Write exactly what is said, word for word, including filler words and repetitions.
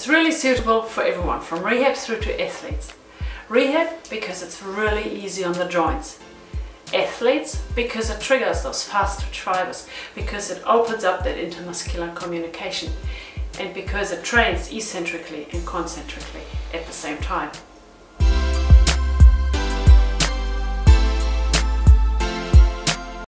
It's really suitable for everyone, from rehab through to athletes. Rehab because it's really easy on the joints. Athletes because it triggers those fast twitch fibers, because it opens up that intermuscular communication, and because it trains eccentrically and concentrically at the same time.